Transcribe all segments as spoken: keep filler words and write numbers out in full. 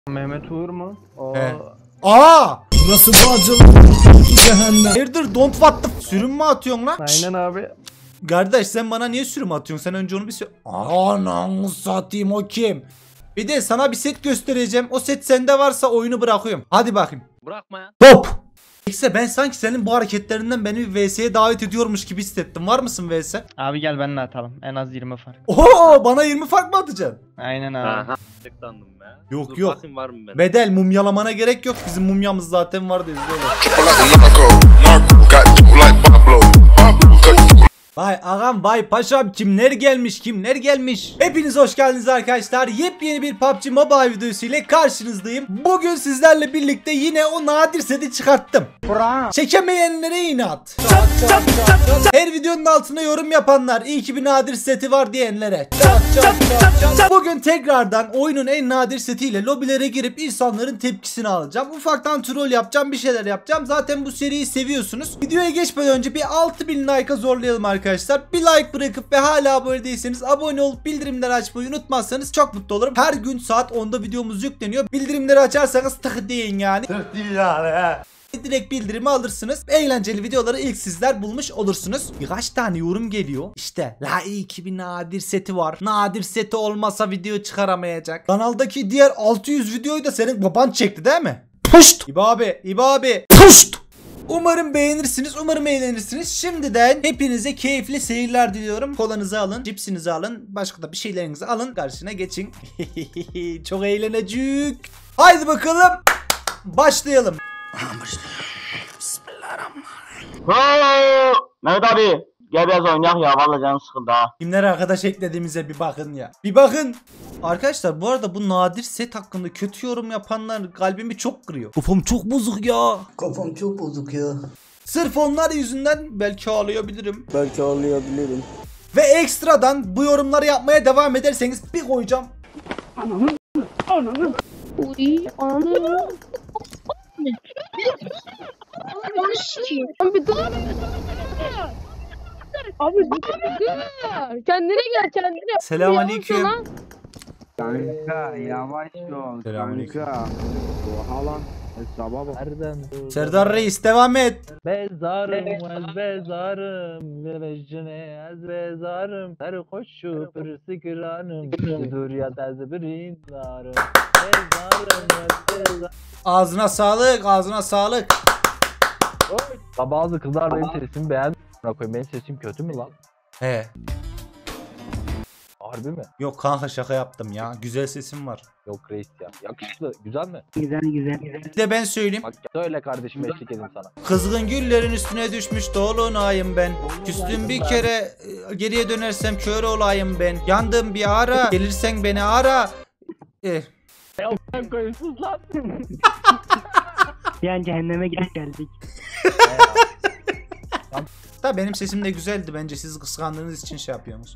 Mehmet Uğur mu? O. He. Aa! Burası Bağcılar cehennem. Hayırdır don't what the sürüm mü atıyorsun lan? Aynen abi. Kardeş sen bana niye sürüm atıyorsun? Sen önce onu bir söyle. Ananı satayım o kim? Bir de sana bir set göstereceğim. O set sende varsa oyunu bırakıyorum. Hadi bakayım. Bırakma ya. Hop! Neyse ben sanki senin bu hareketlerinden beni bir V S'ye davet ediyormuş gibi hissettim. Var mısın V S? Abi gel benimle atalım. En az yirmi fark. Oo bana yirmi fark mı atacaksın? Aynen abi. Aha. Tıklandım be. Yok, Dur yok. bakayım var mı benim? Bedel mumyalamana gerek yok. Bizim mumyamız zaten vardı. Vay ağam vay paşam kimler gelmiş kimler gelmiş. Hepiniz hoş geldiniz arkadaşlar. Yepyeni bir P U B G Mobile videosu ile karşınızdayım. Bugün sizlerle birlikte yine o nadir seti çıkarttım. Çekemeyenlere inat. Her videonun altına yorum yapanlar iyi ki bir nadir seti var diyenlere. Bugün tekrardan oyunun en nadir setiyle lobilere girip insanların tepkisini alacağım. Ufaktan troll yapacağım, bir şeyler yapacağım. Zaten bu seriyi seviyorsunuz. Videoya geçmeden önce bir altı bin like'a zorlayalım arkadaşlar. Bir like bırakıp ve hala abone değilseniz abone olup bildirimleri açmayı unutmazsanız çok mutlu olurum. Her gün saat onda videomuz yükleniyor. Bildirimleri açarsanız tık deyin yani. Tık değil yani. Direkt bildirimi alırsınız. Eğlenceli videoları ilk sizler bulmuş olursunuz. Birkaç tane yorum geliyor. İşte la iyi ki bir nadir seti var. Nadir seti olmasa video çıkaramayacak. Kanaldaki diğer altı yüz videoyu da senin baban çekti değil mi? Puşt! İbo abi, İbo abi. Puşt! Umarım beğenirsiniz, umarım eğlenirsiniz. Şimdiden hepinize keyifli seyirler diliyorum. Kolanızı alın, cipsinizi alın, başka da bir şeylerinizi alın. Karşına geçin. Çok eğlenecek. Haydi bakalım. Başlayalım. Bismillahirrahmanirrahim. Mehmet abi gel biraz oynayak ya, vallahi canım sıkıldı ha. Kimler arkadaş eklediğimize bir bakın ya. Bir bakın. Arkadaşlar bu arada bu nadir set hakkında kötü yorum yapanlar kalbimi çok kırıyor. Kafam çok bozuk ya. Kafam çok bozuk ya. Sırf onlar yüzünden belki ağlayabilirim. Belki ağlayabilirim. Ve ekstradan bu yorumları yapmaya devam ederseniz bir koyacağım. Uy, anam. Abi dur. Abi dur. Kendine gel kendine. Selamünaleyküm. Kanka yavaş ol. Selamünaleyküm. Kanka. Oha lan. Hesaba bak. Nereden? Serdar Reis devam et. Bezarım ez bezarım. Vevejine ez bezarım. Her koşu bir sigranım. Dur ya tez bir indarım. Bezarım ez bezarım. Ağzına sağlık, ağzına sağlık. La bazı kızlar benim sesimi beğendi. Bırak koyayım, benim sesim kötü mü lan? He. Harbi mi? Yok kanka şaka yaptım ya. Güzel sesim var. Yok reis ya. Yakışıklı. Güzel mi? Güzel güzel güzel. Bir de ben söyleyeyim. Bak söyle kardeşim, eşlik edin sana. Kızgın güllerin üstüne düşmüş dolunayım ben. Küstüm bir kere e, geriye dönersem kör olayım ben. Yandım bir ara gelirsen beni ara. Eh. Ben koyumsuz lan. Bir an cehenneme gidip geldik. Da benim sesim de güzeldi bence, siz kıskandığınız için şey yapıyorsunuz.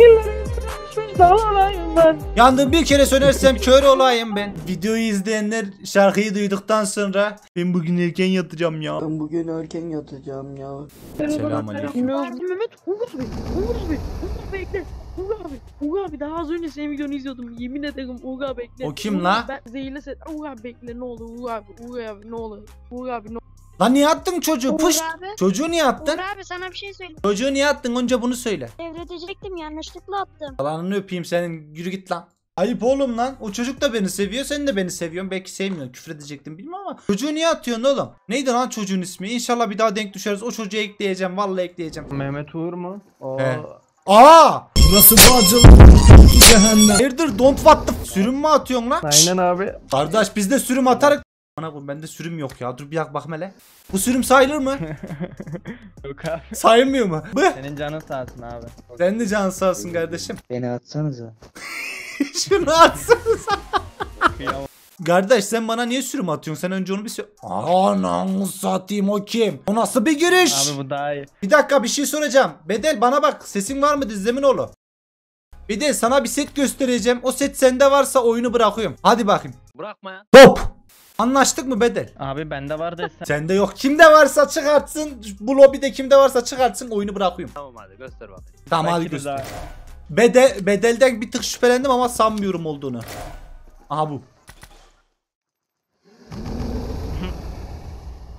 Yandım bir kere sönersem kör olayım ben. Videoyu izleyenler şarkıyı duyduktan sonra ben bugün erken yatacağım ya. Ben bugün erken yatacağım ya. Selamünaleyküm. Mehmet Uğur abi. Uğur abi. Uğur bekle. Uğur abi. Uğur abi daha az önce senin videonu izliyordum. Yemin ederim Uğur abi bekle. O kim Uğur la? abi, Ben zehirli set. Uğur abi bekle ne olur Uğur abi. Uğur abi ne olur. Uğur abi ne olur. Lan niye attın çocuğu? Uğur Pış. abi, Çocuğu niye attın? Uğur abi sana bir şey söyleyeyim. Çocuğu niye attın? Önce bunu söyle. Devredecektim, yanlışlıkla attım. Yalanını öpeyim senin. Yürü git lan. Ayıp oğlum lan. O çocuk da beni seviyor. Sen de beni seviyorsun. Belki sevmiyorsun. Küfür edecektim bilmem ama. Çocuğu niye atıyorsun oğlum? Neydi lan çocuğun ismi? İnşallah bir daha denk düşeriz. O çocuğu ekleyeceğim. Vallahi ekleyeceğim. Mehmet Uğur mu? O. He. Aa! Burası Bağcılar cehennem. Hayırdır don't what the sürüm mü atıyorsun lan? Aynen abi. Kardeş biz de sürüm atarız. Bana koy, bende sürüm yok ya. Dur bir yak bakma hele. Bu sürüm sayılır mı? Yok abi. Sayılmıyor mu? Bu. Senin canın sağ olsun abi. Sen de can sağ olsun kardeşim. Beni atsanıza. Şunu atsanıza. Kıyamam. Kardeş sen bana niye sürüm atıyorsun? Sen önce onu bir söyle. Ananı satayım o kim? O nasıl bir giriş? Abi bu daha iyi. Bir dakika bir şey soracağım. Bedel bana bak, sesin var mı Dizleminoğlu? Bedel sana bir set göstereceğim. O set sende varsa oyunu bırakıyorum. Hadi bakayım. Bırakma ya. Hop. Anlaştık mı Bedel? Abi bende var desen. Sende yok. Kimde varsa çıkartsın. Bu lobide kimde varsa çıkartsın, oyunu bırakıyorum. Tamam hadi göster bakayım. Tamam hadi Belki de göster. daha- Bedel, bedelden bir tık şüphelendim ama sanmıyorum olduğunu. Aha bu.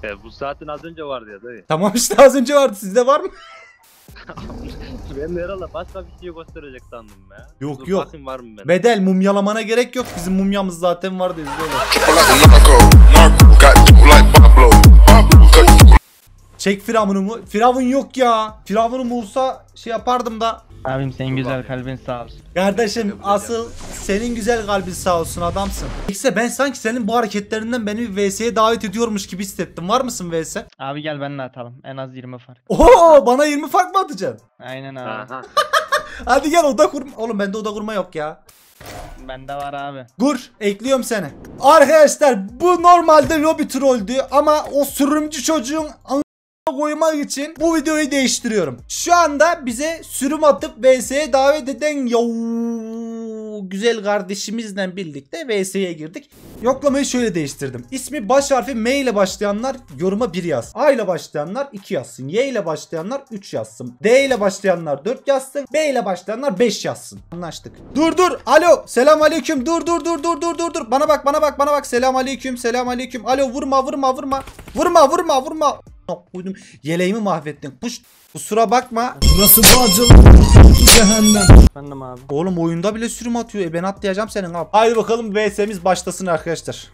E, bu saatin az önce vardı ya dayı. Tamam işte az önce vardı. Sizde var mı? Ben de herhalde başka bir şey gösterecek sandım ya. Yok, Dur yok. bakayım var mı benim? Bedel mumyalamana gerek yok. Bizim mumyamız zaten vardı. Çek Firavun'u mu? Firavun yok ya. Firavun'um olsa şey yapardım da. Abim senin güzel bakayım. kalbin sağ olsun. Kardeşim Yok, asıl senin güzel kalbin sağ olsun, adamsın. İkse ben sanki senin bu hareketlerinden beni bir V S'ye davet ediyormuş gibi hissettim. Var mısın V S? Abi gel benimle atalım. En az yirmi fark. Oo, bana yirmi fark mı atacaksın? Aynen abi. Aha. Hadi gel oda kurma. Oğlum bende oda kurma yok ya. Bende var abi. Gur, ekliyorum seni. Arkadaşlar bu normalde lobby trolldü ama o sürümcü çocuğun a**ına koymak için bu videoyu değiştiriyorum. Şu anda bize sürüm atıp V S'ye davet eden yav güzel kardeşimizle birlikte V S'ye girdik. Yoklamayı şöyle değiştirdim. İsmi baş harfi M ile başlayanlar yoruma bir yaz. A ile başlayanlar iki yazsın. Y ile başlayanlar üç yazsın. D ile başlayanlar dört yazsın. B ile başlayanlar beş yazsın. Anlaştık. Dur dur. Alo. Selam aleyküm. Dur dur dur dur dur dur dur. Bana bak bana bak bana bak. Selam aleyküm. Selam aleyküm. Alo, vurma vurma vurma. Vurma vurma vurma. Koydum. Yeleğimi mahvettin. Puş. Kusura bakma. Burası Bağcılar cehennem. Efendim abi. Oğlum oyunda bile sürüm atıyor. E ben atlayacağım senin abi. Haydi bakalım V S'miz başlasın arkadaşlar.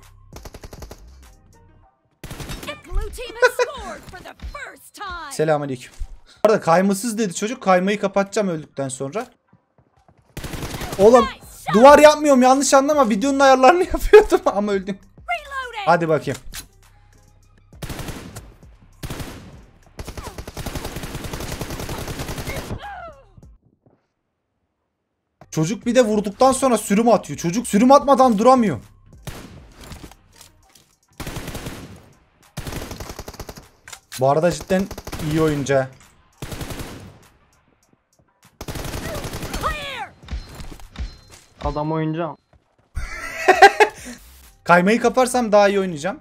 Selamünaleyküm. Bu arada kaymasız dedi çocuk. Kaymayı kapatacağım öldükten sonra. Oğlum duvar yapmıyorum, yanlış anlama. Videonun ayarlarını yapıyordum ama öldüm. Hadi bakayım. Çocuk bir de vurduktan sonra sürüm atıyor. Çocuk sürüm atmadan duramıyor. Bu arada cidden iyi oyuncu. Adam oyuncu. Kaymayı kaparsam daha iyi oynayacağım.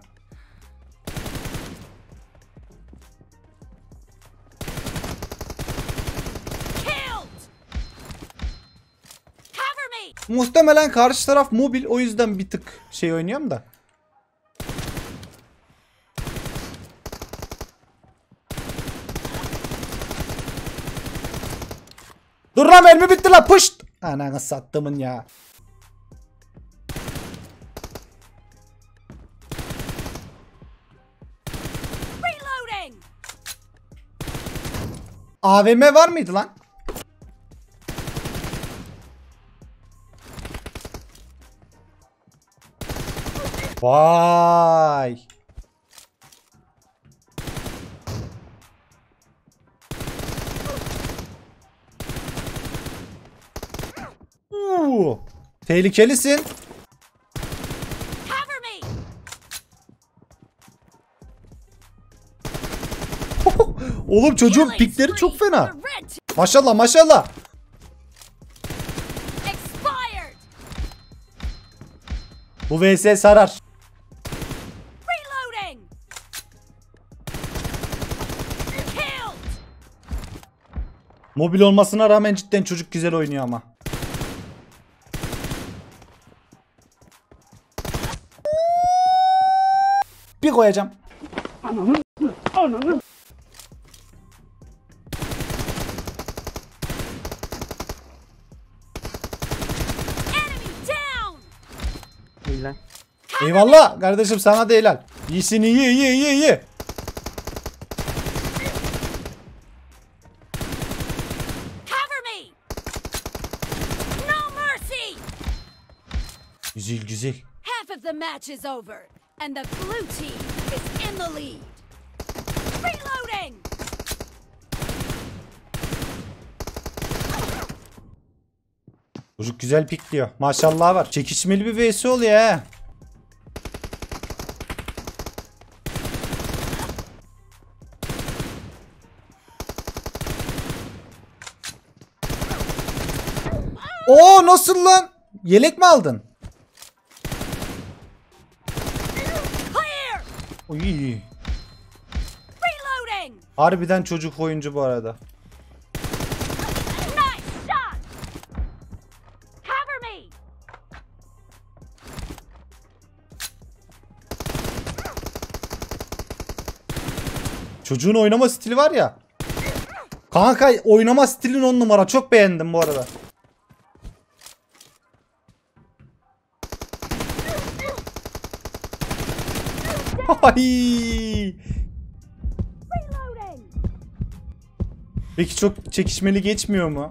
Muhtemelen karşı taraf mobil, o yüzden bir tık şey oynuyorum da. Dur lan, mermi bitti lan, pışt. Ananı sattımın ya. A V M var mıydı lan? Vay. Uuu. Tehlikelisin. Oğlum çocuğun pikleri çok fena. Maşallah maşallah. Bu V S sarar. Mobil olmasına rağmen cidden çocuk güzel oynuyor ama. Bir koyacağım. Ananı. Ananı. Helal. Eyvallah kardeşim, sana da helal. İyisin, iyi iyi iyi iyi. Güzel güzel. Half of the match is over and the blue team is in the lead. Reloading. Çocuk güzel pikliyor. Maşallah var. Çekişmeli bir V S oluyor he. Oo, nasıl lan? Yelek mi aldın? Uy. Harbiden çocuk oyuncu bu arada. Çocuğun oynama stili var ya. Kanka oynama stilin on numara. Çok beğendim bu arada. Ay. Peki çok çekişmeli geçmiyor mu?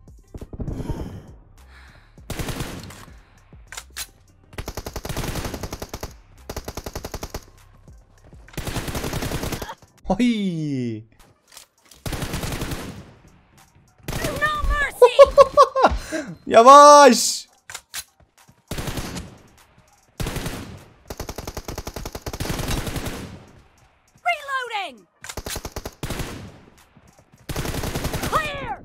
Ay. Yavaş. Reloading. Clear.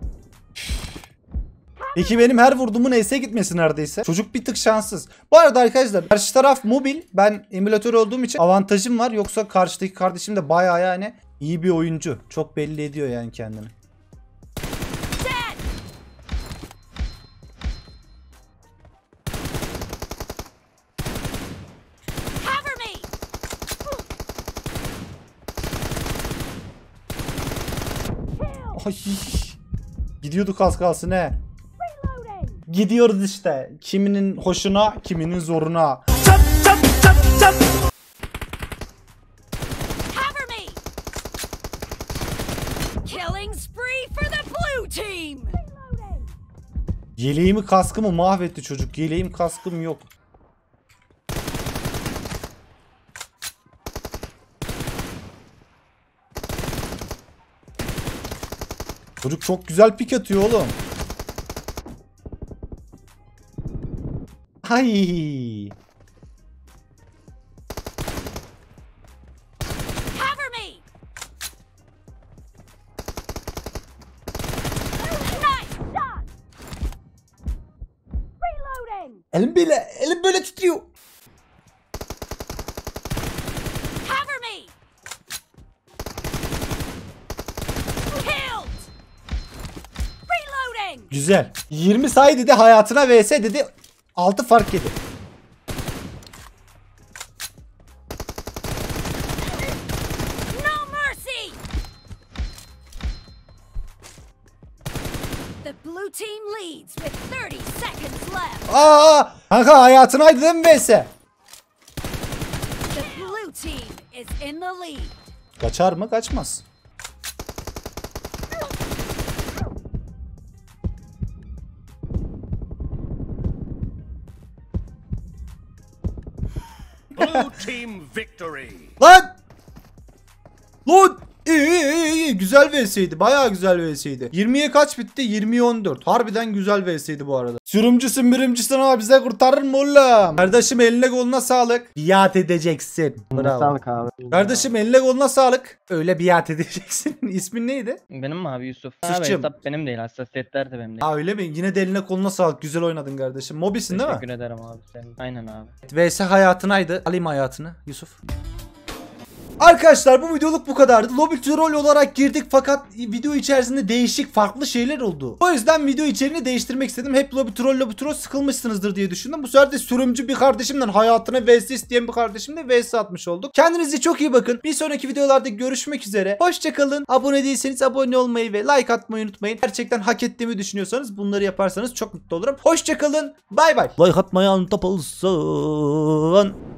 Peki benim her vurduğumun S'e gitmesi neredeyse. Çocuk bir tık şanssız. Bu arada arkadaşlar karşı taraf mobil. Ben emülatör olduğum için avantajım var. Yoksa karşıdaki kardeşim de bayağı yani iyi bir oyuncu. Çok belli ediyor yani kendini. Cover me. Ay. Gidiyorduk az kalsın he. Gidiyoruz işte. Kiminin hoşuna, kiminin zoruna. Cover me. Killing spree for the blue team. Yeleğimi kaskımı mahvetti çocuk. Yeleğim kaskım yok. Çocuk çok güzel pik atıyor oğlum. Ay. Cover me. Nice shot. Reloading. Elim böyle, elim böyle titriyor. Cover me. Killed. Reloading. Güzel. yirmi sayı dedi hayatına vs dedi. altı fark yedi. No mercy. The blue team leads with thirty seconds left. Aa! Kanka hayatınaydı değil mi vs? The blue team is in the lead. Kaçar mı? Kaçmaz. Blue team victory. Lan! Lan! İyi iyi iyi iyi. Güzel vs'ydi. Bayağı güzel vs'ydi. yirmiye kaç bitti? yirmiye on dört. Harbiden güzel vs'ydi bu arada. Sürümcüsün mürümcüsün ama bize kurtarır mı oğlum? Kardeşim eline koluna sağlık. Biat edeceksin. Bravo. Sağlık abi. Kardeşim eline koluna sağlık. Öyle biat edeceksin. İsmin neydi? Benim mi abi Yusuf? Yusuf'cum. Abi hesap benim değil, hassasiyetler de benim değil. Ha öyle mi? Yine de eline koluna sağlık. Güzel oynadın kardeşim. Mobisin değil mi? Teşekkür ederim abi. Sen... Aynen abi. vs hayatınaydı. Alayım hayatını Yusuf. Arkadaşlar bu videoluk bu kadardı. Lobby troll olarak girdik fakat video içerisinde değişik farklı şeyler oldu. O yüzden video içeriğini değiştirmek istedim. Hep lobby troll lobby troll sıkılmışsınızdır diye düşündüm. Bu sefer de sürümcü bir kardeşimden hayatına vs isteyen bir kardeşimle vs atmış olduk. Kendinize çok iyi bakın. Bir sonraki videolarda görüşmek üzere. Hoşçakalın. Abone değilseniz abone olmayı ve like atmayı unutmayın. Gerçekten hak ettiğimi düşünüyorsanız bunları yaparsanız çok mutlu olurum. Hoşçakalın. Bay bay. Like atmayı unutmayın.